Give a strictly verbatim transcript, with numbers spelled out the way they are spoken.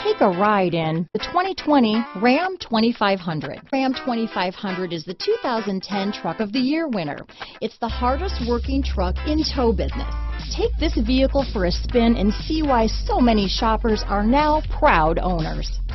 Take a ride in the twenty twenty Ram twenty-five hundred. Ram twenty-five hundred is the two thousand ten Truck of the Year winner. It's the hardest working truck in tow business. Take this vehicle for a spin and see why so many shoppers are now proud owners.